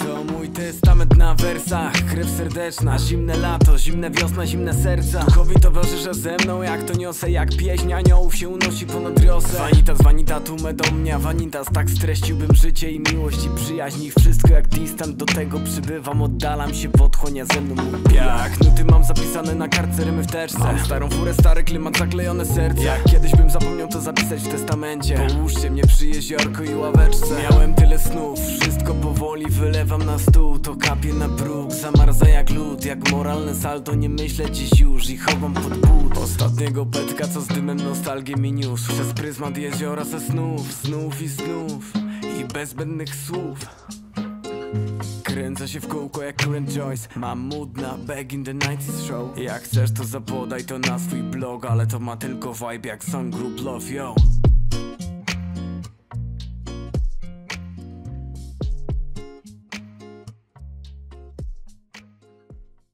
To mój testament na wersach, krew serdeczna, zimne lato, zimne wiosna, zimne serca. Duchowi towarzysze ze mną, jak to niosę, jak pieśń aniołów się unosi ponad wiosę. Vanitas, vanitatum me domnia, vanitas, tak streściłbym życie i miłość i przyjaźń i wszystko jak distant. Do tego przybywam, oddalam się w otchłania ze mną mój piach. Nuty mam zapisane na kartce, rymy w teczce. Mam starą furę, stary klimat, zaklejone serce. Jak kiedyś bym zapomniał to zapisać w testamencie. Połóżcie mnie przy jeziorku i ławeczce. Miałem tyle snów, wszystko powoli wylewam na stół. To kapie na bruk, zamarza jak lód. Jak moralne salto, nie myślę dziś już i chowam pod but ostatniego petka, co z dymem nostalgię mi niósł. Przez pryzmat jeziora ze snów, snów i snów i bez zbędnych słów. Kręcę się w kółko jak Current Joyce. Mam mood na Back in the 90s show. Jak chcesz to zapodaj to na swój blog, ale to ma tylko vibe jak song group Love, yo.